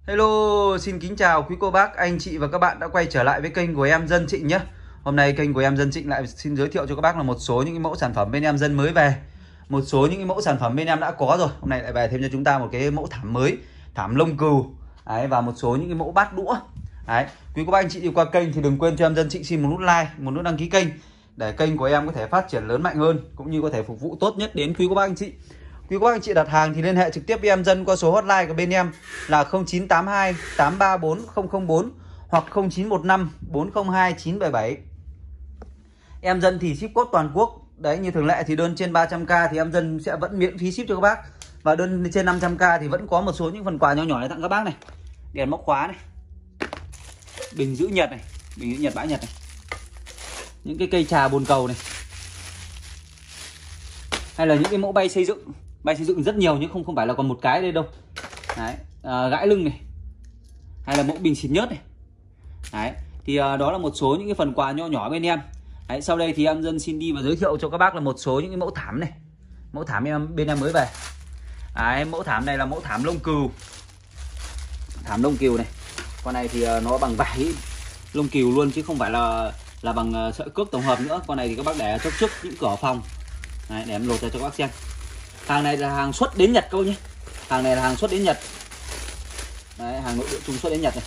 Hello, xin kính chào quý cô bác, anh chị và các bạn đã quay trở lại với kênh của em Dân Trịnh nhé. Hôm nay kênh của em Dân Trịnh lại xin giới thiệu cho các bác là một số những cái mẫu sản phẩm bên em Dân mới về. Một số những cái mẫu sản phẩm bên em đã có rồi, hôm nay lại về thêm cho chúng ta một cái mẫu thảm mới, thảm lông cừu. Đấy, và một số những cái mẫu bát đũa. Đấy, quý cô bác anh chị đi qua kênh thì đừng quên cho em Dân Trịnh xin một nút like, một nút đăng ký kênh để kênh của em có thể phát triển lớn mạnh hơn cũng như có thể phục vụ tốt nhất đến quý cô bác anh chị. Quý cô bác anh chị đặt hàng thì liên hệ trực tiếp với em Dân qua số hotline của bên em là 0982 834 004 hoặc 0915 402 977. Em Dân thì ship code toàn quốc. Đấy, như thường lệ thì đơn trên 300k thì em Dân sẽ vẫn miễn phí ship cho các bác. Và đơn trên 500k thì vẫn có một số những phần quà nhỏ nhỏ để tặng các bác này. Đèn móc khóa này, bình giữ nhiệt này, bình giữ nhiệt bãi nhiệt này, những cái cây trà bồn cầu này, hay là những cái mẫu bay xây dựng. Bay xây dựng rất nhiều nhưng không phải là còn một cái đây đâu. Đấy, gãi lưng này, hay là mẫu bình xịt nhớt này. Đấy, thì đó là một số những cái phần quà nhỏ nhỏ bên em. Đấy, sau đây thì em Dân xin đi và giới thiệu cho các bác là một số những cái mẫu thảm này. Mẫu thảm bên em mới về. Đấy, mẫu thảm này là mẫu thảm lông cừu. Thảm lông cừu này. Con này thì nó bằng vải lông cừu luôn chứ không phải là bằng sợi cước tổng hợp nữa. Con này thì các bác để trước những cửa phòng. Đấy, để em lột ra cho các bác xem. Hàng này là hàng xuất đến Nhật các bác nhé. Hàng này là hàng xuất đến Nhật. Đấy, hàng nội địa trung xuất đến Nhật này.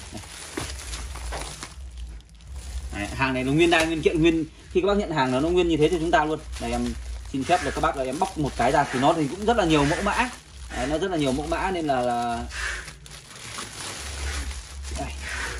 Đấy, hàng này nó nguyên đai nguyên kiện nguyên, khi các bác nhận hàng nó nguyên như thế cho chúng ta luôn. Đây em xin phép là các bác là em bóc một cái ra thì nó thì cũng rất là nhiều mẫu mã. Đấy, nó rất là nhiều mẫu mã nên là đây.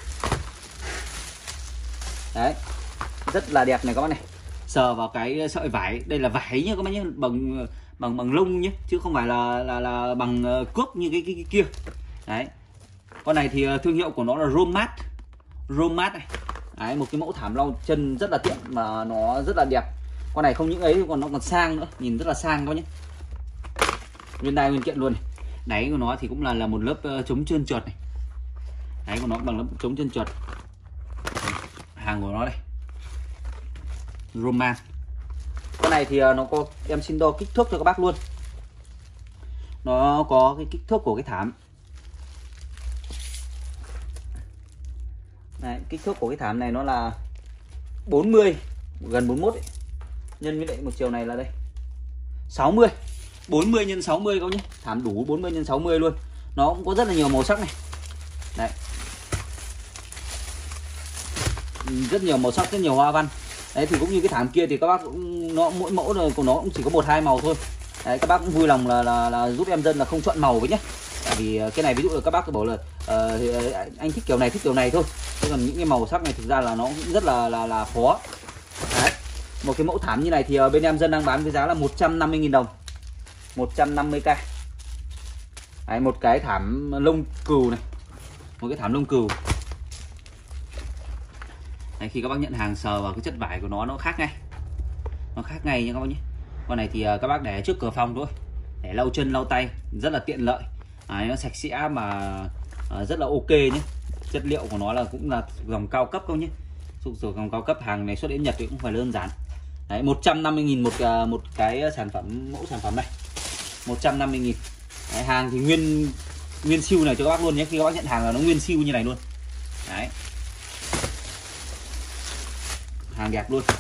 Đấy, rất là đẹp này các bác này. Sờ vào cái sợi vải, đây là vải nhá các bác nhé, bằng lông nhé chứ không phải là bằng cước như cái kia. Đấy, con này thì thương hiệu của nó là Romat này. Đấy, một cái mẫu thảm lau chân rất là tiện mà nó rất là đẹp. Con này không những ấy còn nó còn sang nữa, nhìn rất là sang các bác nhé. Nguyên đai nguyên kiện luôn này. Đáy của nó thì cũng là một lớp chống trơn trượt này. Đáy của nó bằng lớp chống trơn trượt. Hàng của nó đây, Roman. Con này thì nó có, em xin đo kích thước cho các bác luôn. Nó có cái kích thước của cái thảm. Đấy, kích thước của cái thảm này nó là 40, gần 41 ấy. Nhân với lại một chiều này là đây 60, 40 x 60 các bác nhé. Thảm đủ 40 x 60 luôn. Nó cũng có rất là nhiều màu sắc này. Đấy, rất nhiều màu sắc, rất nhiều hoa văn. Đấy, thì cũng như cái thảm kia thì các bác cũng, nó mỗi mẫu rồi của nó cũng chỉ có 1-2 màu thôi. Đấy, các bác cũng vui lòng là giúp em Dân là không chọn màu với nhé. Tại vì cái này ví dụ là các bác bảo là anh thích kiểu này thôi. Chứ còn những cái màu sắc này thực ra là nó cũng rất là khó. Đấy, một cái mẫu thảm như này thì bên em Dân đang bán với giá là 150.000 đồng, 150k. Đấy, một cái thảm lông cừu này, một cái thảm lông cừu. Đấy, khi các bác nhận hàng sờ vào cái chất vải của nó khác ngay, nó khác ngay nha các bác nhé. Con này thì các bác để trước cửa phòng thôi, để lau chân lau tay rất là tiện lợi. Đấy, nó sạch sẽ mà rất là ok nhé. Chất liệu của nó là cũng là dòng cao cấp không nhé, dòng cao cấp. Hàng này xuất đến Nhật thì cũng phải đơn giản. Đấy, 150.000 một cái sản phẩm, mẫu sản phẩm này 150.000. Đấy, hàng thì nguyên siêu này cho các bác luôn nhé. Khi các bác nhận hàng là nó nguyên siêu như này luôn. Đấy, hàng đẹp luôn.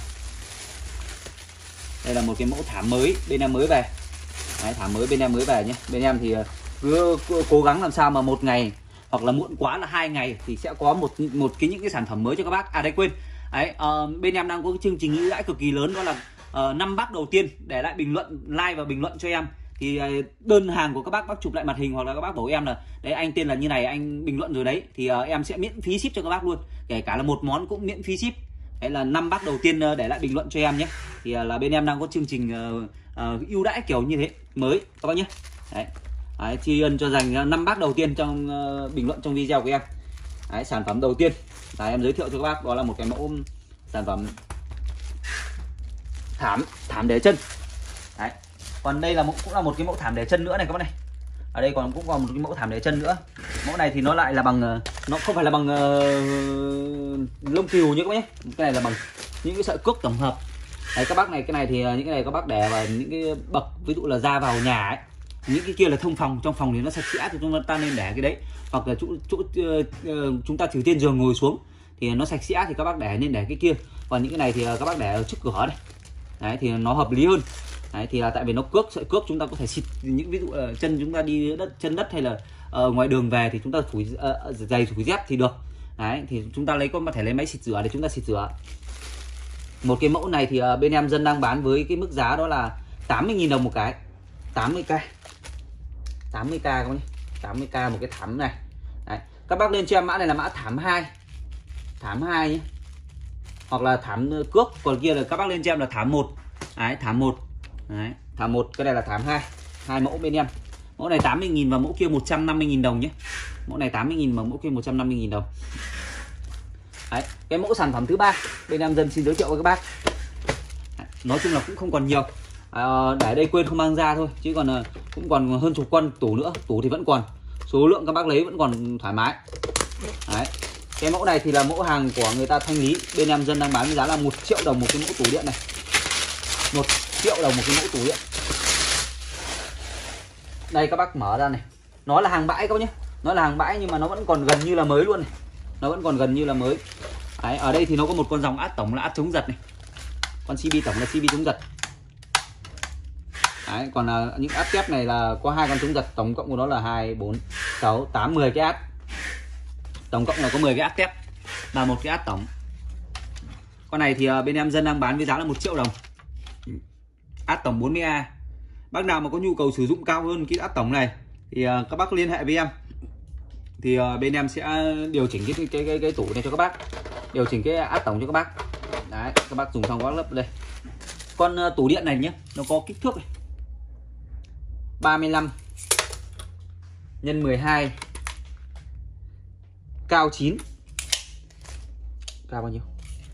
Đây là một cái mẫu thảm mới bên em mới về. Đấy, thảm mới bên em mới về nhé. Bên em thì cứ cố gắng làm sao mà một ngày hoặc là muộn quá là 2 ngày thì sẽ có những cái sản phẩm mới cho các bác. À đây quên. Đấy, bên em đang có cái chương trình ưu đãi cực kỳ lớn, đó là 5 bác đầu tiên để lại bình luận, like và bình luận cho em thì đơn hàng của các bác chụp lại mặt hình hoặc là các bác bảo em là đấy anh tên là như này, anh bình luận rồi đấy thì em sẽ miễn phí ship cho các bác luôn, kể cả là một món cũng miễn phí ship. Đấy là 5 bác đầu tiên để lại bình luận cho em nhé. Thì là bên em đang có chương trình ưu đãi kiểu như thế mới các bác nhé. Đấy, đấy, tri ân cho dành 5 bác đầu tiên trong bình luận trong video của em. Đấy, sản phẩm đầu tiên là em giới thiệu cho các bác đó là một cái mẫu sản phẩm thảm để chân. Đấy, còn đây là cũng là một cái mẫu thảm để chân nữa này các bác này. Ở đây cũng còn một cái mẫu thảm để chân nữa. Mẫu này thì nó lại là bằng, nó không phải là bằng lông cừu như các bác nhé. Cái này là bằng những cái sợi cước tổng hợp. Đấy các bác này, cái này thì những cái này các bác để vào những cái bậc ví dụ là ra vào nhà ấy, Những cái kia là thông phòng, trong phòng thì nó sạch sẽ thì chúng ta nên để cái đấy. Hoặc là chúng ta trừ trên giường ngồi xuống thì nó sạch sẽ thì các bác nên để cái kia. Còn những cái này thì các bác để ở trước cửa đây. Đấy thì nó hợp lý hơn. Đấy thì là tại vì nó cước, sợi cước chúng ta có thể xịt những ví dụ là chân chúng ta đi chân đất hay là ngoài đường về thì chúng ta phủi giày phủi dép thì được. Đấy thì chúng ta có thể lấy máy xịt rửa để chúng ta xịt rửa. Một cái mẫu này thì bên em Dân đang bán với cái mức giá đó là 80.000 đồng một cái. 80k. 80k các bác nhé. 80k một cái thảm này. Đấy. Các bác lên cho em mã này là mã thảm 2. Thảm 2 nhé. Hoặc là thảm cước, còn kia là các bác lên cho em là thảm 1. Đấy, thảm 1. Đấy, thảm 1, cái này là thảm 2. Hai mẫu bên em. Mẫu này 80.000 và mẫu kia 150.000 đồng nhé. Mẫu này 80.000 và mẫu kia 150.000 đồng. Đấy, cái mẫu sản phẩm thứ ba bên em Dân xin giới thiệu với các bác. Nói chung là cũng không còn nhiều. Để đây quên không mang ra thôi, chứ còn cũng còn hơn chục con tủ nữa. Tủ thì vẫn còn, số lượng các bác lấy vẫn còn thoải mái. Đấy. Cái mẫu này thì là mẫu hàng của người ta thanh lý. Bên em Dân đang bán với giá là 1 triệu đồng một cái mẫu tủ điện này. 1 triệu đồng một cái mẫu tủ điện. Đây các bác mở ra này. Nó là hàng bãi các bác nhé. Nó là hàng bãi nhưng mà nó vẫn còn gần như là mới luôn này. Nó vẫn còn gần như là mới. Đấy, ở đây thì nó có một con dòng át tổng là át chống giật này. Con CB tổng là CB chống giật. Đấy, còn những át kép này là có 2 con chống giật, tổng cộng của nó là 2, 4, 6, 8, 10 cái át. Tổng cộng là có 10 cái át kép và một cái át tổng. Con này thì bên em Dân đang bán với giá là 1 triệu đồng. Át tổng 40A. Bác nào mà có nhu cầu sử dụng cao hơn cái át tổng này thì các bác liên hệ với em. Thì bên em sẽ điều chỉnh cái tủ này cho các bác. Điều chỉnh cái át tổng cho các bác. Đấy, các bác dùng xong các lắp đây. Con tủ điện này nhé, nó có kích thước này. 35 x 12, cao 9. Cao bao nhiêu?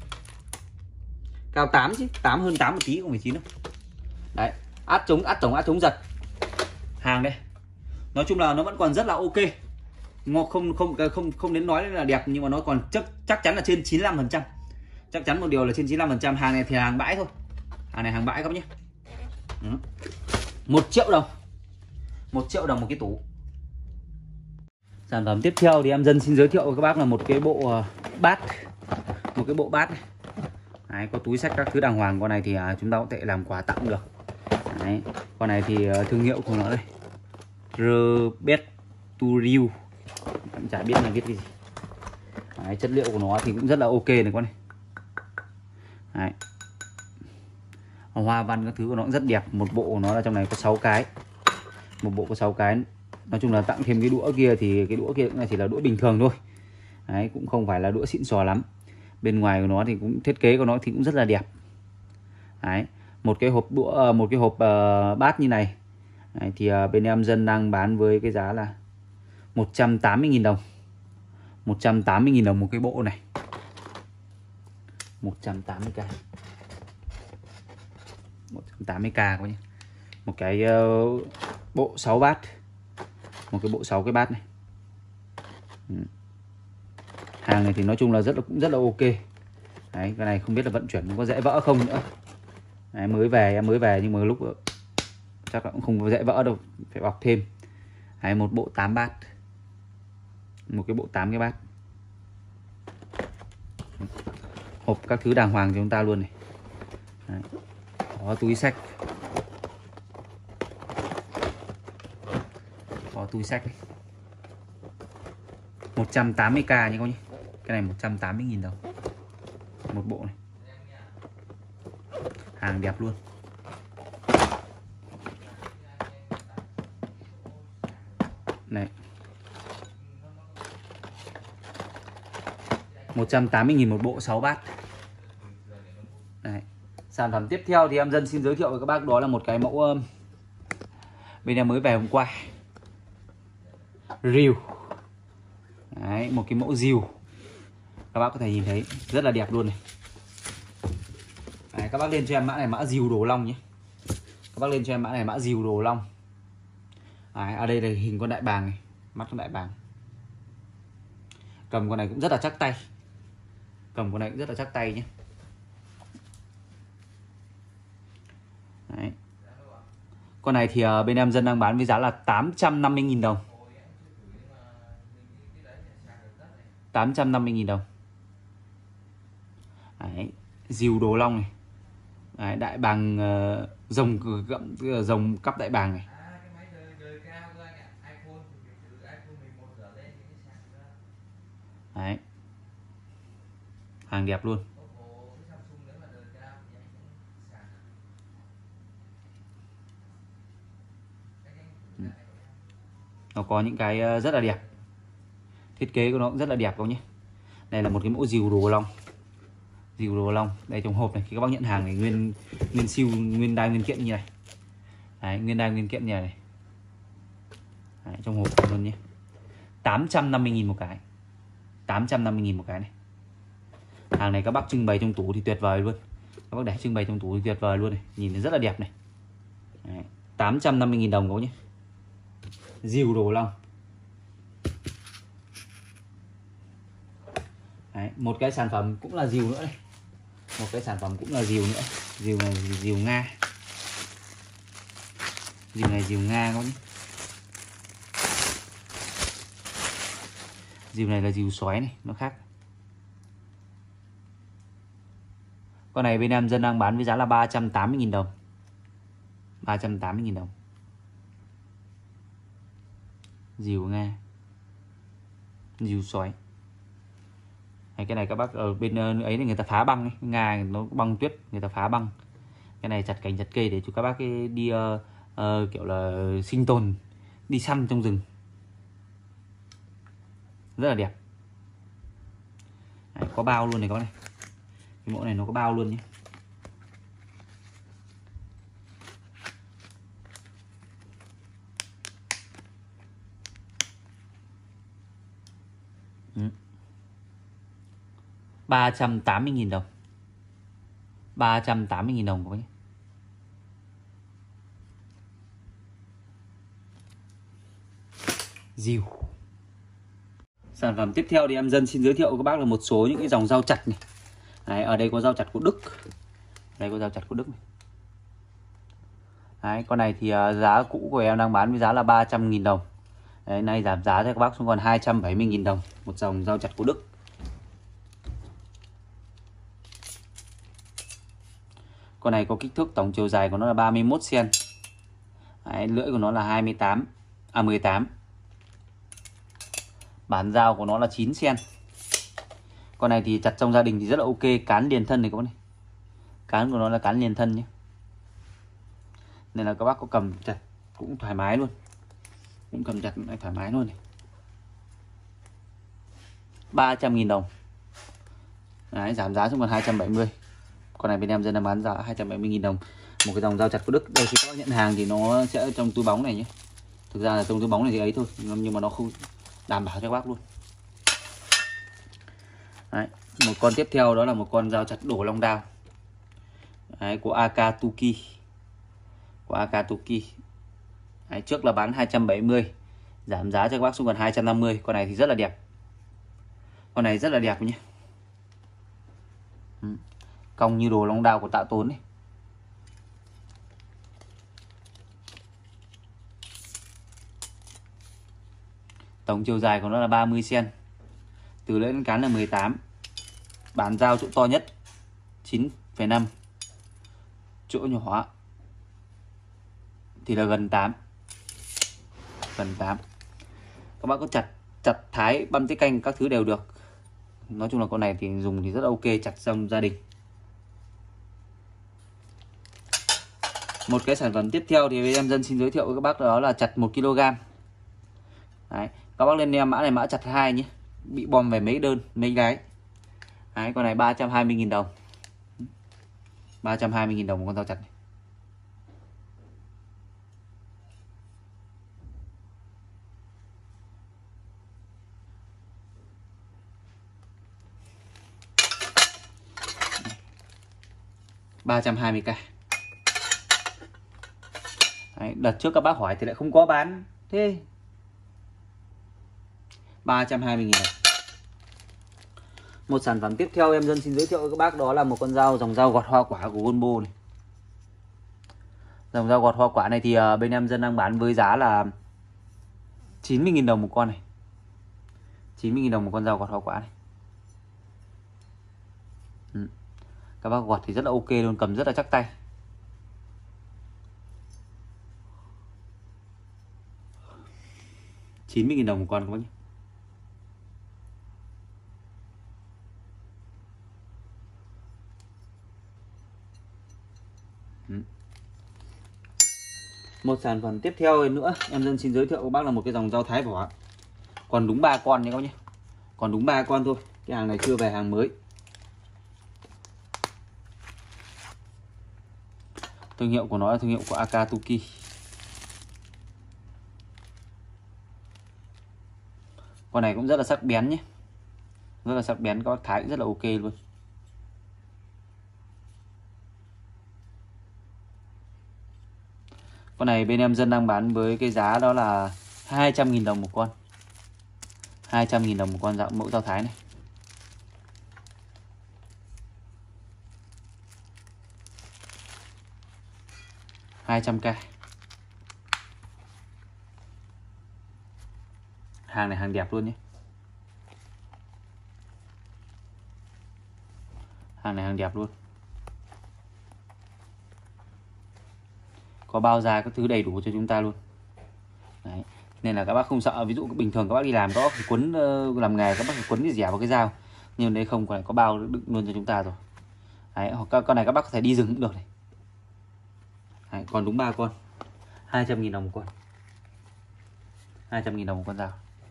Cao 8 chứ, 8 hơn 8 một tí, không phải 9 đâu. Đấy, át tổng át chống giật. Hàng đây. Nói chung là nó vẫn còn rất là ok. Không đến nói là đẹp nhưng mà nó còn chắc chắn là trên 95%. Chắc chắn một điều là trên 95%. Hàng này thì hàng bãi thôi. Hàng này hàng bãi các bác nhé. 1 triệu đồng. 1 triệu đồng một cái tủ. Sản phẩm tiếp theo thì em Dân xin giới thiệu với các bác là một cái bộ bát. Một cái bộ bát này. Đấy, có túi xách các thứ đàng hoàng. Con này thì chúng ta có thể làm quà tặng được. Đấy, con này thì thương hiệu của nó đây, Roberturiu. Em chả biết là viết cái gì. Đấy, chất liệu của nó thì cũng rất là ok này con này. Đấy. Hoa văn các thứ của nó cũng rất đẹp. Một bộ của nó là trong này có 6 cái. Một bộ có 6 cái. Nói chung là tặng thêm cái đũa kia thì cái đũa kia cũng chỉ là đũa bình thường thôi. Đấy, cũng không phải là đũa xịn sò lắm. Bên ngoài của nó thì cũng thiết kế của nó thì cũng rất là đẹp. Đấy, một cái hộp đũa, một cái hộp bát như này. Đấy, thì bên em Dân đang bán với cái giá là 180.000 đồng. 180.000 đồng một cái bộ này. 180k. 180k các nhé. Một cái bộ 6 bát. Một cái bộ 6 cái bát này. Hàng này thì nói chung là cũng rất là ok. Đấy, cái này không biết là vận chuyển nó có dễ vỡ không nữa. Đấy, em mới về nhưng mà lúc chắc là cũng không có dễ vỡ đâu, phải bọc thêm. Đấy, một bộ 8 bát. Một cái bộ 8 cái bát. Hộp các thứ đàng hoàng cho chúng ta luôn này. Đấy. Có túi xách. Có túi xách này. 180k nha các nhé. Cái này 180.000 đồng. Một bộ này. Hàng đẹp luôn. Này. 180.000 một bộ 6 bát. Đấy. Sản phẩm tiếp theo thì em Dân xin giới thiệu với các bác đó là một cái mẫu bên em mới về hôm qua. Rìu. Đấy, một cái mẫu rìu. Các bác có thể nhìn thấy rất là đẹp luôn này. Đấy, các bác lên cho em mã này mã rìu đồ long nhé. Các bác lên cho em mã này mã rìu đồ long. Đấy, ở đây là hình con đại bàng này, mắt con đại bàng. Cầm con này cũng rất là chắc tay. Cầm con này cũng rất là chắc tay nhé. Đấy. Con này thì bên em Dân đang bán với giá là 850.000 đồng. 850.000 đồng. Đấy, dìu đồ long này. Đấy, đại bàng rồng cắp đại bàng này. Đấy. Hàng đẹp luôn. Nó có những cái rất là đẹp. Thiết kế của nó cũng rất là đẹp các nhé. Đây là một cái mẫu dìu đồ long. Dìu đồ long, đây trong hộp này, khi các bác nhận hàng này nguyên siêu, nguyên đai nguyên kiện như này. Đấy, nguyên đai nguyên kiện như này. Đấy, trong hộp luôn nhé. 850.000 một cái. 850.000 một cái này. Hàng này các bác trưng bày trong tủ thì tuyệt vời luôn. Các bác để trưng bày trong tủ thì tuyệt vời luôn này, nhìn nó rất là đẹp này. Đấy, 850.000 đồng các bác nhé. Dìu đồ long. Đấy, một cái sản phẩm cũng là dìu nữa đây. Một cái sản phẩm cũng là dìu nữa. Dìu này dìu Nga. Dìu này dìu Nga các bác nhé. Dìu này là dìu xoáy này, nó khác. Con này bên em Dân đang bán với giá là 380.000 đồng. 380.000 đồng. Dìu Nga. Dìu xoáy. Cái này các bác ở bên ấy thì người ta phá băng ấy. Nga nó băng tuyết, người ta phá băng. Cái này chặt cành chặt cây để cho các bác đi kiểu là sinh tồn, đi săn trong rừng. Rất là đẹp. Đấy, có bao luôn này các bác này. Cái mẫu này nó có bao luôn nhé. Ừ. 380.000 đồng. 380.000 đồng các bác nhé. Dìu. Sản phẩm tiếp theo thì em Dân xin giới thiệu các bác là một số những cái dòng dao chặt này. Đấy, ở đây có dao chặt của Đức. Đây có dao chặt của Đức này. Đấy, con này thì giá cũ của em đang bán với giá là 300.000 đồng. Đấy, nay giảm giá cho các bác xuống còn 270.000 đồng. Một dòng dao chặt của Đức. Con này có kích thước tổng chiều dài của nó là 31 cm. Đấy, lưỡi của nó là 18. Bản dao của nó là 9 cm. Con này thì chặt trong gia đình thì rất là ok, cán liền thân này các bác này. Cán của nó là cán liền thân nhé. Nên là các bác có cầm chặt cũng thoải mái luôn. Cũng cầm chặt thoải mái luôn này. 300.000 đồng. Đấy, giảm giá xuống còn 270. Con này bên em Dân đang bán giá 270.000 đồng. Một cái dòng dao chặt của Đức. Đây khi các bác nhận hàng thì nó sẽ trong túi bóng này nhé. Thực ra là trong túi bóng này thì ấy thôi, nhưng mà nó không đảm bảo cho các bác luôn. Đấy, một con tiếp theo đó là một con dao chặt đổ long đao. Đấy, của Akatsuki. Của Akatsuki. Đấy, trước là bán 270, giảm giá cho các bác xuống còn 250. Con này thì rất là đẹp. Con này rất là đẹp nhé. Cong như đồ long đao của Tạ Tốn ấy. Tổng chiều dài của nó là 30 cm. Từ lưỡi đến cán là 18. Bản dao chỗ to nhất 9,5. Chỗ nhỏ thì là gần 8. Gần 8. Các bác có chặt thái băm tiết canh các thứ đều được. Nói chung là con này thì dùng thì rất là ok, chặt trong gia đình. Một cái sản phẩm tiếp theo thì em Dân xin giới thiệu với các bác đó là chặt 1 kg. Đấy, các bác lên em mã này mã chặt 2 nhé. Bị bom về mấy đơn, mấy gái. Đấy, con này 320.000 đồng. 320.000 đồng một con dao chặt này. $320k. Đấy, đợt trước các bác hỏi thì lại không có bán. Thế 320.000 đồng. Một sản phẩm tiếp theo em Dân xin giới thiệu với các bác đó là một con dao dòng dao gọt hoa quả của Gonbo này. Dòng dao gọt hoa quả này thì bên em Dân đang bán với giá là 90.000 đồng một con này. 90.000 đồng một con dao gọt hoa quả này. Các bác gọt thì rất là ok luôn, cầm rất là chắc tay. $90.000 đồng một con các bác nhé. Một sản phẩm tiếp theo nữa em Dân xin giới thiệu các bác là một cái dòng dao thái vỏ. Còn đúng 3 con nha các bác nhé. Còn đúng 3 con thôi. Cái hàng này chưa về hàng mới. Thương hiệu của nó là thương hiệu của Akatsuki. Con này cũng rất là sắc bén nhé. Rất là sắc bén, các bác thái cũng rất là ok luôn. Con này bên em Dân đang bán với cái giá đó là 200.000 đồng một con. 200.000 đồng một con mẫu dao thái này. $200k. Hàng này hàng đẹp luôn nhé. Hàng này hàng đẹp luôn. Có bao da các thứ đầy đủ cho chúng ta luôn. Đấy. Nên là các bác không sợ, ví dụ bình thường các bác đi làm có quấn làm nghề các bác quấn cái dẻo vào cái dao, nhưng đây không, còn có bao đựng luôn cho chúng ta rồi. Đấy, hoặc con này các bác có thể đi rừng cũng được này. Đấy, còn đúng 3 con. 200.000 đồng một con. 200.000 đồng một con dao.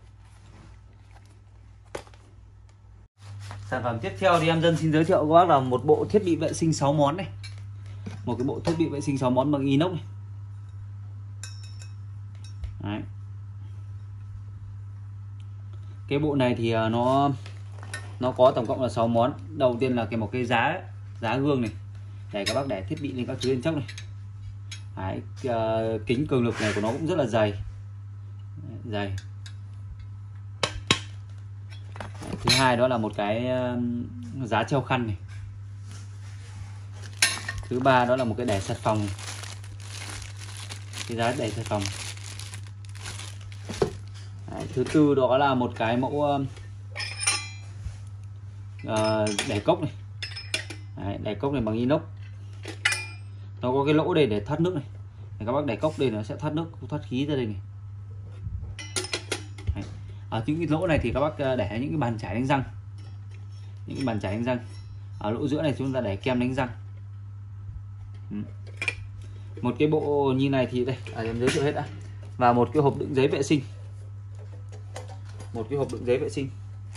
Sản phẩm tiếp theo thì em Dân xin giới thiệu các bác là một bộ thiết bị vệ sinh 6 món này. Một cái bộ thiết bị vệ sinh 6 món bằng inox này. Đấy. Cái bộ này thì nó có tổng cộng là 6 món. Đầu tiên là một cái giá gương này, để các bác để thiết bị lên các thứ lên trong này. Đấy, kính cường lực này của nó cũng rất là dày. Đấy. Thứ hai đó là một cái giá treo khăn này. Thứ ba đó là một cái để xà phòng. Cái giá để xà phòng. Đấy, thứ tư đó là một cái mẫu để cốc này. Đấy, để cốc này bằng inox. Nó có cái lỗ đây để thoát nước này. Để các bác để cốc đây nó sẽ thoát nước, thoát khí ra đây này. Đấy. Ở những cái lỗ này thì các bác để những cái bàn chải đánh răng. Những cái bàn chải đánh răng. Ở lỗ giữa này chúng ta để kem đánh răng. Một cái bộ như này thì đây, em giới thiệu hết đã. Và một cái hộp đựng giấy vệ sinh. Một cái hộp đựng giấy vệ sinh.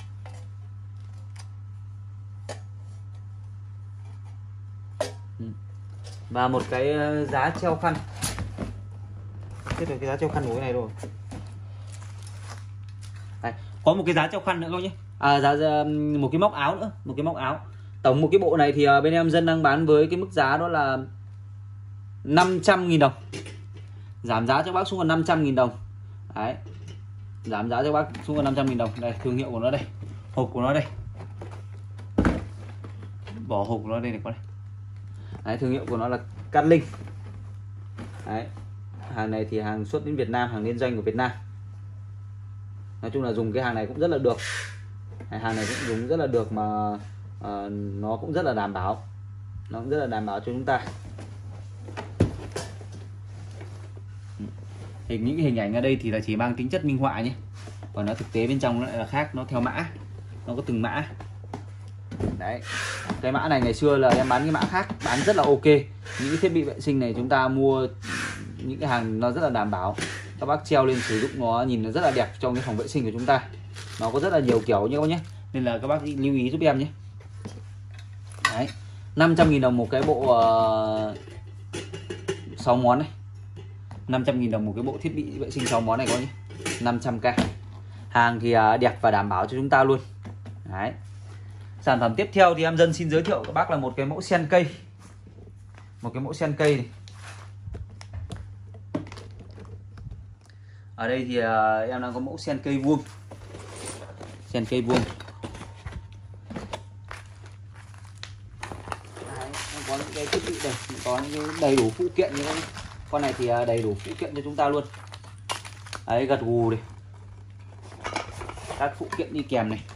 Và một cái giá treo khăn. Thế rồi cái giá treo khăn của cái này rồi. Đây, có một cái giá treo khăn nữa không nhé. Một cái móc áo nữa, một cái móc áo. Tổng một cái bộ này thì bên em Dân đang bán với cái mức giá đó là 500.000 đồng. Giảm giá cho bác xuống còn 500.000 đồng. Đấy. Giảm giá cho bác xuống còn 500.000 đồng. Đây, thương hiệu của nó đây. Hộp của nó đây. Vỏ hộp của nó đây này con này. Đấy, thương hiệu của nó là Catlin. Đấy. Hàng này thì hàng xuất đến Việt Nam, hàng liên doanh của Việt Nam. Nói chung là dùng cái hàng này cũng rất là được. Đấy, hàng này cũng dùng rất là được, mà nó cũng rất là đảm bảo. Nó cũng rất là đảm bảo cho chúng ta. Những cái hình ảnh ở đây thì là chỉ mang tính chất minh họa nhé. Còn nó thực tế bên trong nó lại là khác, nó theo mã. Nó có từng mã. Đấy. Cái mã này ngày xưa là em bán cái mã khác, bán rất là ok. Những cái thiết bị vệ sinh này chúng ta mua những cái hàng nó rất là đảm bảo. Các bác treo lên sử dụng nó nhìn nó rất là đẹp trong cái phòng vệ sinh của chúng ta. Nó có rất là nhiều kiểu như các bác nhé. Nên là các bác lưu ý giúp em nhé. Đấy. 500.000 đồng một cái bộ 6 món này. 500.000 đồng một cái bộ thiết bị vệ sinh 6 món này có nhé. 500k. Hàng thì đẹp và đảm bảo cho chúng ta luôn. Đấy. Sản phẩm tiếp theo thì em Dân xin giới thiệu các bác là một cái mẫu sen cây. Một cái mẫu sen cây này. Ở đây thì em đang có mẫu sen cây vuông. Sen cây vuông. Đấy, có những cái thiết bị đây, có những cái đầy đủ phụ kiện như thế. Con này thì đầy đủ phụ kiện cho chúng ta luôn. Đấy, gật gù này, các phụ kiện đi kèm này,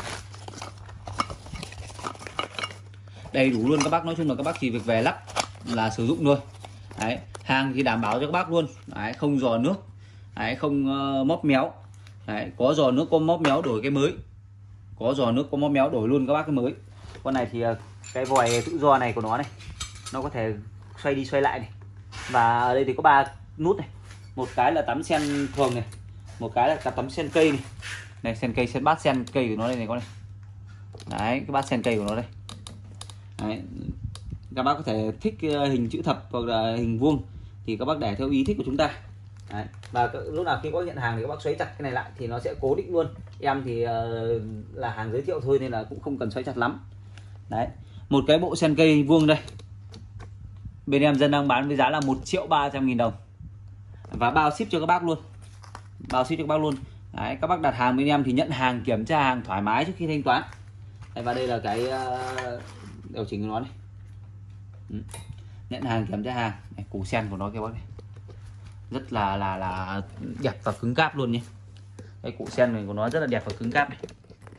đầy đủ luôn các bác. Nói chung là các bác chỉ việc về lắp là sử dụng thôi. Đấy, hàng thì đảm bảo cho các bác luôn. Đấy, không giò nước, đấy, không móp méo. Đấy, có giò nước có móp méo đổi cái mới, có giò nước có móp méo đổi luôn các bác cái mới. Con này thì cái vòi tự do này của nó này, nó có thể xoay đi xoay lại này. Và ở đây thì có 3 nút này, một cái là tắm sen thường này, một cái là tắm sen cây này, này sen cây, sen bát sen cây của nó đây này, con này. Đấy, cái bát sen cây của nó đây. Đấy, các bác có thể thích hình chữ thập hoặc là hình vuông thì các bác để theo ý thích của chúng ta. Đấy, và lúc nào khi có nhận hàng thì các bác xoáy chặt cái này lại thì nó sẽ cố định luôn. Em thì là hàng giới thiệu thôi nên là cũng không cần xoáy chặt lắm. Đấy, một cái bộ sen cây vuông đây, bên em Dân đang bán với giá là 1.300.000 đồng và bao ship cho các bác luôn, bao ship cho các bác luôn. Đấy, các bác đặt hàng bên em thì nhận hàng, kiểm tra hàng thoải mái trước khi thanh toán. Đấy, và đây là cái điều chỉnh của nó này. Nhận hàng, kiểm tra hàng này, củ sen của nó các bác này rất là đẹp và cứng cáp luôn nhé. Cái củ sen này của nó rất là đẹp và cứng cáp này.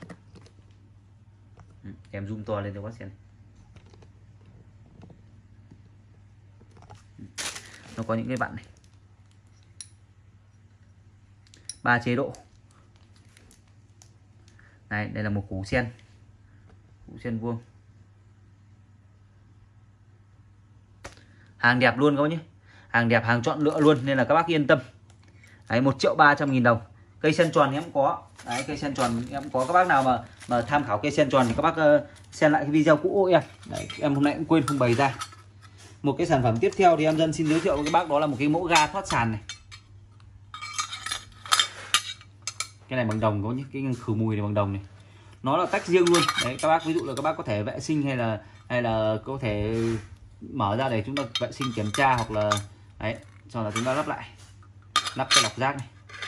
Em zoom to lên cho các bác xem này. Nó có những cái bạn này, 3 chế độ. Này, đây là một củ sen vuông, hàng đẹp luôn các bác nhé, hàng đẹp, hàng chọn lựa luôn nên là các bác yên tâm. Đấy, 1.300.000 đồng. Cây sen tròn em cũng có. Đấy, cây sen tròn em cũng có. Các bác nào mà tham khảo cây sen tròn thì các bác xem lại cái video cũ của em. Đấy, em hôm nay cũng quên không bày ra. Một cái sản phẩm tiếp theo thì em Dân xin giới thiệu với các bác, đó là một cái mẫu ga thoát sàn này. Cái này bằng đồng các bác nhé, cái khử mùi này bằng đồng này. Nó là tách riêng luôn. Đấy, các bác ví dụ là các bác có thể vệ sinh hay là có thể mở ra để chúng ta vệ sinh kiểm tra, hoặc là đấy, sau là chúng ta lắp lại, lắp cái lọc rác này.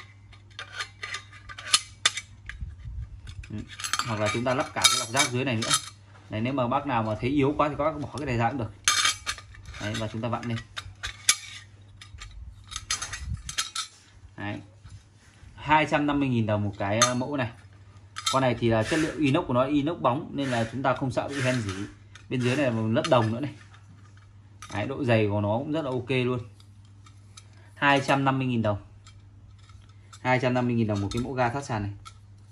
Hoặc là chúng ta lắp cả cái lọc rác dưới này nữa. Đấy, nếu mà bác nào mà thấy yếu quá thì các bác bỏ cái này ra cũng được. Đấy, và chúng ta vặn lên. Đấy, 250.000 đồng một cái mẫu này. Con này thì là chất liệu inox của nó inox bóng nên là chúng ta không sợ bị hen gì. Bên dưới này là một lớp đồng nữa này. Đấy, độ dày của nó cũng rất là ok luôn. 250.000 đồng. 250.000 đồng một cái mẫu ga thoát sàn này.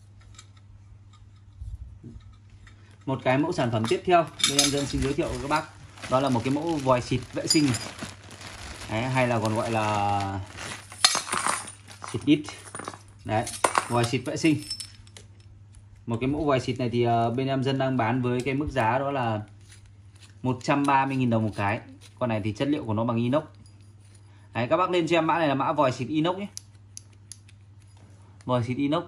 Một cái mẫu sản phẩm tiếp theo bên em Dân xin giới thiệu với các bác, đó là một cái mẫu vòi xịt vệ sinh này. Đấy, hay là còn gọi là xịt ít. Đấy, vòi xịt vệ sinh. Một cái mẫu vòi xịt này thì bên em Dân đang bán với cái mức giá đó là 130.000 đồng một cái. Con này thì chất liệu của nó bằng inox. Đấy, các bác lên cho em mã này là mã vòi xịt inox nhé. Vòi xịt inox.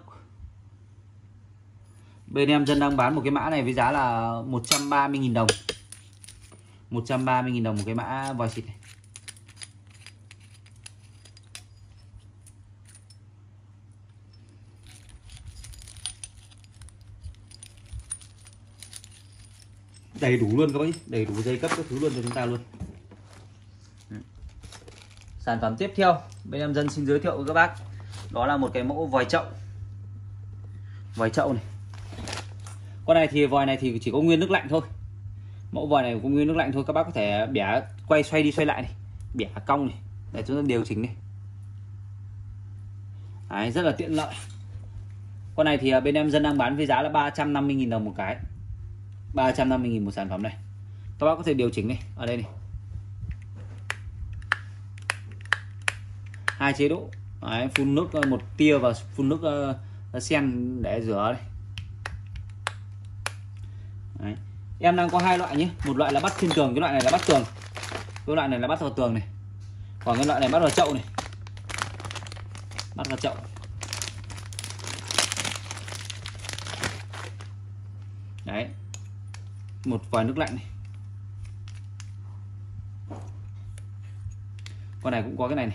Bên em Dân đang bán một cái mã này với giá là 130.000 đồng. 130.000 đồng một cái mã vòi xịt này. Đầy đủ luôn các bác nhé, đầy đủ dây cấp các thứ luôn cho chúng ta luôn. Sản phẩm tiếp theo bên em Dân xin giới thiệu với các bác, đó là một cái mẫu vòi chậu. Vòi chậu này. Con này thì vòi này thì chỉ có nguyên nước lạnh thôi. Mẫu vòi này có nguyên nước lạnh thôi, các bác có thể bẻ quay xoay đi xoay lại này, bẻ cong này để chúng ta điều chỉnh này. Đấy, rất là tiện lợi. Con này thì bên em Dân đang bán với giá là 350.000 đồng một cái. 350.000 một sản phẩm này. Các bác có thể điều chỉnh này, ở đây này. 2 chế độ. Đấy, phun nước một tia và phun nước sen để rửa này. Đấy. Em đang có 2 loại nhé, một loại là bắt trên tường, cái loại này là bắt tường. Cái loại này là bắt vào tường này. Còn cái loại này bắt vào chậu này. Bắt vào chậu. Đấy. Một vòi nước lạnh này. Con này cũng có cái này này.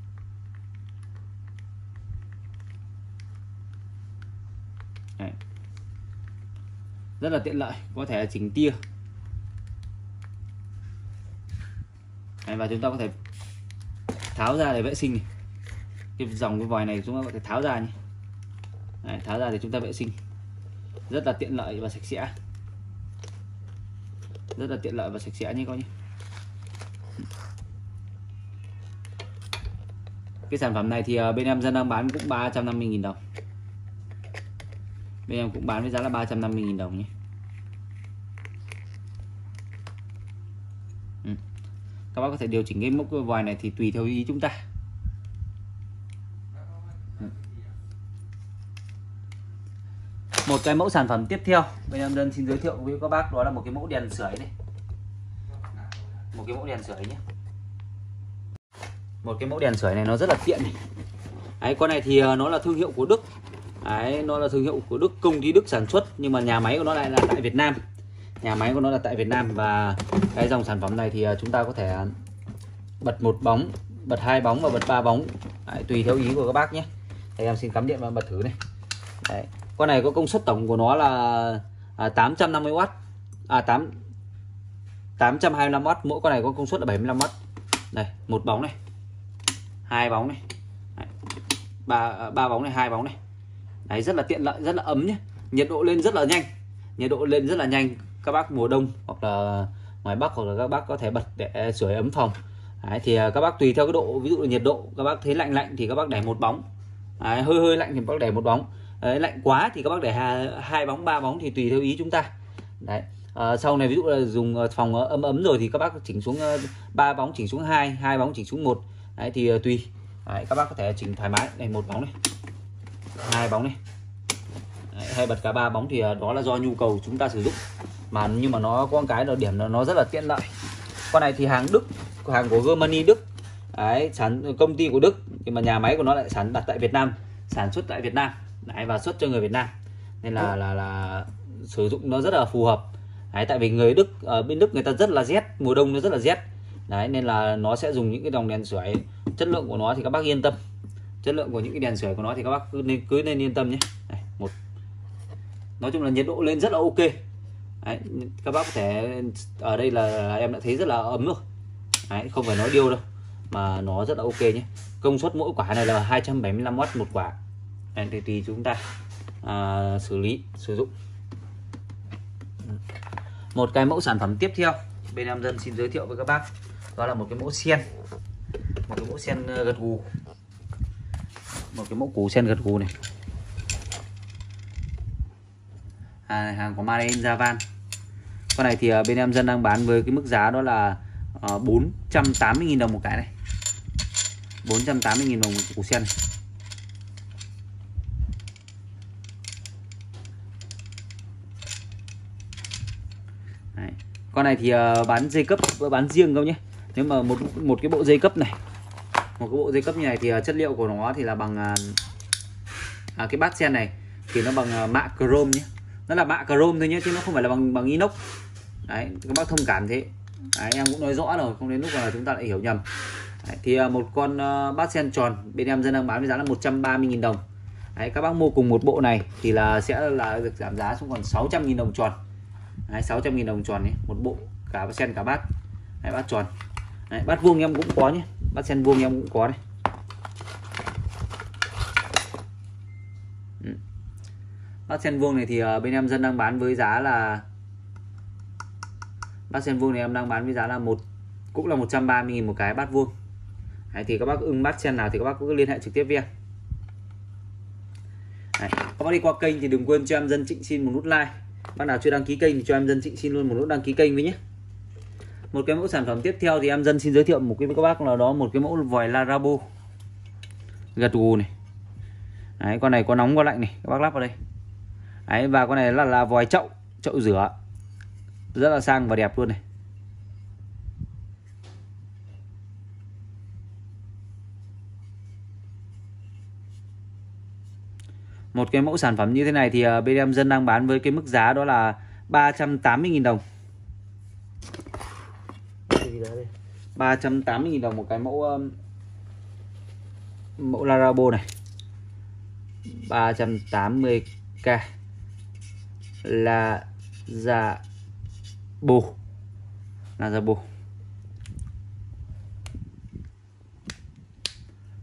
Đấy. Rất là tiện lợi, có thể chỉnh tia. Đấy, và chúng ta có thể tháo ra để vệ sinh này. Cái dòng cái vòi này chúng ta có thể tháo ra nhé. Đấy, tháo ra để chúng ta vệ sinh, rất là tiện lợi và sạch sẽ, rất là tiện lợi và sạch sẽ nhé các nhé. Cái sản phẩm này thì bên em Dân đang bán cũng 350.000 đồng. Bên em cũng bán với giá là 350.000 đồng nhé. Các bác có thể điều chỉnh cái mốc cái vòi này thì tùy theo ý chúng ta. Một cái mẫu sản phẩm tiếp theo bên em Dân xin giới thiệu với các bác đó là một cái mẫu đèn sưởi này. Một cái mẫu đèn sưởi nhé. Một cái mẫu đèn sưởi này nó rất là tiện này. Đấy, con này thì nó là thương hiệu của Đức. Đấy, nó là thương hiệu của Đức, công ty Đức sản xuất, nhưng mà nhà máy của nó lại là tại Việt Nam. Nhà máy của nó là tại Việt Nam. Và cái dòng sản phẩm này thì chúng ta có thể bật một bóng, bật hai bóng và bật ba bóng. Đấy, tùy theo ý của các bác nhé. Thì em xin cắm điện và bật thử này. Đấy, con này có công suất tổng của nó là 850W, 825W. Mỗi con này có công suất là 75W. Đây, một bóng này, hai bóng này, ba bóng này, hai bóng này. Đấy, rất là tiện lợi, rất là ấm nhé. Nhiệt độ lên rất là nhanh, nhiệt độ lên rất là nhanh. Các bác mùa đông hoặc là ngoài Bắc hoặc là các bác có thể bật để sưởi ấm phòng. Đấy, thì các bác tùy theo cái độ, ví dụ là nhiệt độ các bác thấy lạnh thì các bác để một bóng. Đấy, hơi lạnh thì các bác để một bóng. Đấy, lạnh quá thì các bác để hai bóng, ba bóng thì tùy theo ý chúng ta. Đấy, sau này ví dụ là dùng phòng ấm rồi thì các bác chỉnh xuống ba bóng, chỉnh xuống hai bóng chỉnh xuống một. Đấy, thì tùy. Đấy, các bác có thể chỉnh thoải mái. Này, một bóng này, hai bóng này. Đấy, hay bật cả ba bóng thì đó là do nhu cầu chúng ta sử dụng. Nhưng mà nó có một cái điểm là nó rất là tiện lợi. Con này thì hàng Đức, hàng của Germany Đức. Đấy, công ty của Đức, nhưng mà nhà máy của nó lại đặt tại Việt Nam, sản xuất tại Việt Nam. Đấy, và xuất cho người Việt Nam, nên là sử dụng nó rất là phù hợp. Đấy, tại vì người Đức ở bên Đức người ta rất là rét, mùa đông nó rất là rét. Đấy, nên là nó sẽ dùng những cái dòng đèn sưởi, chất lượng của nó thì các bác yên tâm. Chất lượng của những cái đèn sưởi của nó thì các bác cứ nên yên tâm nhé. Đây, nói chung là nhiệt độ lên rất là ok. Đấy, các bác có thể ở đây là em đã thấy rất là ấm rồi. Đấy, không phải nói điêu đâu mà nó rất là ok nhé. Công suất mỗi quả này là 275W một quả. Đấy, thì chúng ta xử lý sử dụng. Một cái mẫu sản phẩm tiếp theo bên em Dân xin giới thiệu với các bác đó là một cái mẫu sen, một cái mẫu sen gật gù, một cái mẫu củ sen gật gù này. Hàng của Made in Japan. Con này thì bên em Dân đang bán với cái mức giá đó là 480.000 đồng một cái này. 480.000 đồng một củ sen này. Đấy. Con này thì bán dây cấp, bán riêng không nhé. Nếu mà một cái bộ dây cấp này, một cái bộ dây cấp như này thì chất liệu của nó thì là bằng cái bát sen này thì nó bằng mạ chrome nhé. Nó là mạ chrome thôi nhé, chứ nó không phải là bằng inox. Đấy, các bác thông cảm thế. Đấy, em cũng nói rõ rồi, không đến lúc là chúng ta lại hiểu nhầm. Đấy, thì một con bát sen tròn bên em Dân đang bán với giá là 130.000 đồng. Đấy, các bác mua cùng một bộ này thì sẽ được giảm giá xuống còn 600.000 đồng tròn. Đấy, 600.000 đồng tròn nhé, một bộ cả sen cả bát. Đấy, bát tròn. Đấy, bát vuông em cũng có nhé, bát sen vuông em cũng có đây. Bát sen vuông này thì bên em Dân đang bán với giá là, bát sen vuông này em đang bán với giá là cũng là 130.000 một cái bát vuông. Đấy, thì các bác ưng bát sen nào thì các bác cứ liên hệ trực tiếp với em. Đấy, các bác đi qua kênh thì đừng quên cho em Dân Trịnh xin một nút like. Bác nào chưa đăng ký kênh thì cho em Dân Trịnh xin luôn một nút đăng ký kênh với nhé. Một cái mẫu sản phẩm tiếp theo thì em Dân xin giới thiệu một cái với các bác là đó một cái mẫu vòi Larabo gật gù này. Đấy, con này có nóng có lạnh này, các bác lắp vào đây. Đấy, và con này là vòi chậu rửa, rất là sang và đẹp luôn này. Một cái mẫu sản phẩm như thế này thì bên em Dân đang bán với cái mức giá đó là 380.000 đồng. 380.000 đồng một cái mẫu Larabo này. 380k là Larabo.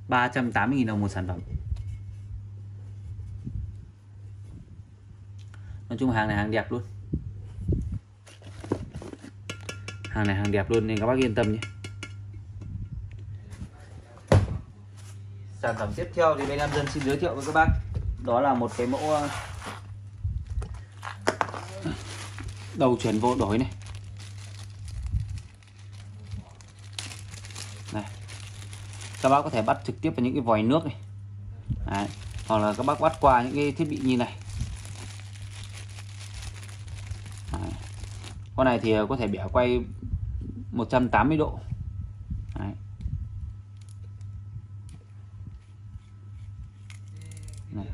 380.000 đồng một sản phẩm. Nói chung hàng này hàng đẹp luôn. Hàng này hàng đẹp luôn nên các bác yên tâm nhé. Sản phẩm tiếp theo thì bên em Dân xin giới thiệu với các bác, đó là một cái mẫu đầu chuyển vô đổi này. Này, các bác có thể bắt trực tiếp vào những cái vòi nước này. Đấy. Hoặc là các bác bắt qua những cái thiết bị như này. Đấy. Con này thì có thể bẻ quay 180 độ. Đấy. Này.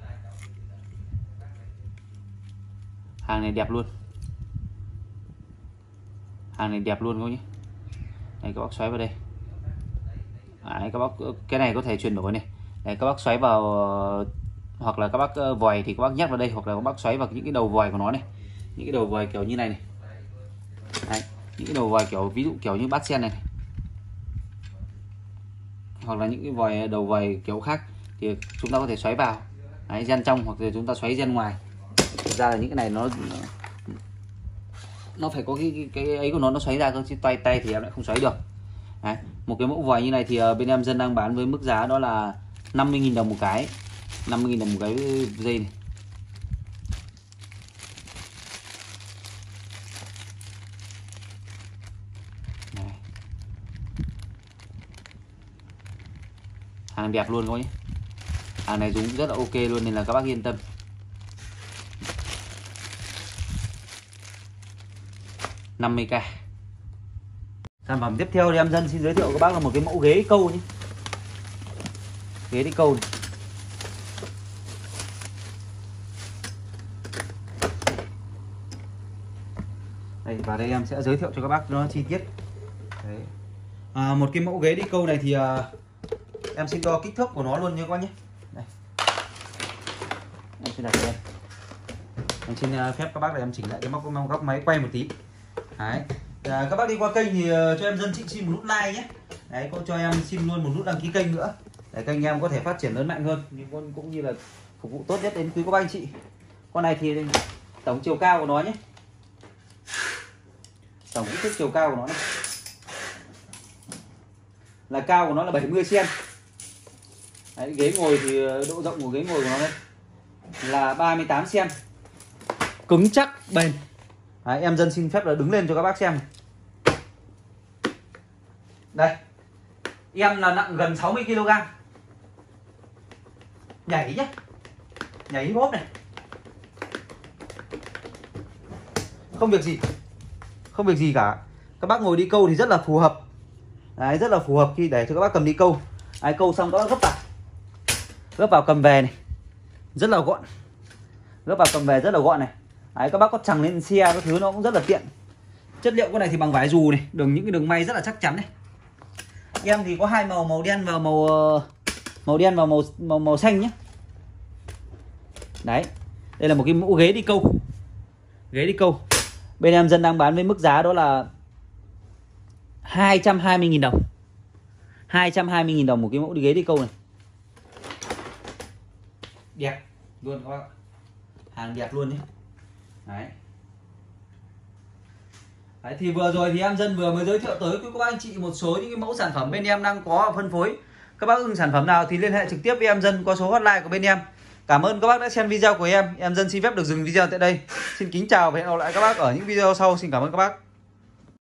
Hàng này đẹp luôn. Hàng này đẹp luôn các nhé. Đây các bác xoáy vào đây. Đấy, các bác cái này có thể chuyển đổi này. Đấy, các bác xoáy vào, hoặc là các bác vòi thì các bác nhét vào đây, hoặc là các bác xoáy vào những cái đầu vòi của nó này. Những cái đầu vòi kiểu như này này. Đấy, những cái đầu vòi kiểu ví dụ kiểu như bát sen này. Hoặc là những cái vòi đầu vòi kiểu khác thì chúng ta có thể xoáy vào. Đấy, gen trong hoặc là chúng ta xoáy gen ngoài. Thực ra là những cái này nó phải có cái ấy của nó xoáy ra cơ, chứ tay thì em lại không xoáy được. Đấy, một cái mẫu vòi như này thì bên em Dân đang bán với mức giá đó là 50.000 đồng một cái. 50.000 đồng một cái dây này. Đấy. Hàng đẹp luôn các nhé. Hàng này dùng rất là ok luôn nên là các bác yên tâm. $50.000. Sản phẩm tiếp theo thì em Dân xin giới thiệu các bác là một cái mẫu ghế đi câu nhé. Ghế đi câu này. Đây, vào đây em sẽ giới thiệu cho các bác nó chi tiết. Đấy. Một cái mẫu ghế đi câu này thì em xin đo kích thước của nó luôn nha các bác nhé. Đây. Em xin đặt đây. Em xin phép các bác để em chỉnh lại cái góc máy quay một tí. Đấy. Các bác đi qua kênh thì cho em Dân xin một nút like nhé. Đấy, cũng cho em xin luôn một nút đăng ký kênh nữa để kênh em có thể phát triển lớn mạnh hơn, cũng như là phục vụ tốt nhất đến quý các bác anh chị. Con này thì tổng chiều cao của nó nhé, tổng kích thước chiều cao của nó này là cao của nó là 70 cm. Đấy, ghế ngồi thì độ rộng của ghế ngồi của nó đây là 38 cm, cứng chắc bền. Đấy, em Dân xin phép là đứng lên cho các bác xem. Đây, em là nặng gần 60 kg. Nhảy nhé, nhảy hip hop này, không việc gì, không việc gì cả. Các bác ngồi đi câu thì rất là phù hợp. Đấy, rất là phù hợp khi để cho các bác cầm đi câu. Đấy, câu xong đó gấp vào cầm về này, rất là gọn. Gấp vào cầm về rất là gọn này. Đấy, các bác có chằng lên xe các thứ nó cũng rất là tiện. Chất liệu con này thì bằng vải dù này, những cái đường may rất là chắc chắn này. Em thì có hai màu, màu đen và màu xanh nhé. Đấy, đây là một cái mẫu ghế đi câu. Ghế đi câu bên em Dân đang bán với mức giá đó là 220.000 đồng. 220.000 đồng một cái mẫu ghế đi câu này. Đẹp luôn các bác. Hàng đẹp luôn nhé. Đấy. Đấy, thì vừa rồi thì em Dân vừa mới giới thiệu tới quý các bác anh chị một số những cái mẫu sản phẩm bên em đang có phân phối. Các bác ưng sản phẩm nào thì liên hệ trực tiếp với em Dân qua số hotline của bên em. Cảm ơn các bác đã xem video của em. Em Dân xin phép được dừng video tại đây. Xin kính chào và hẹn gặp lại các bác ở những video sau. Xin cảm ơn các bác.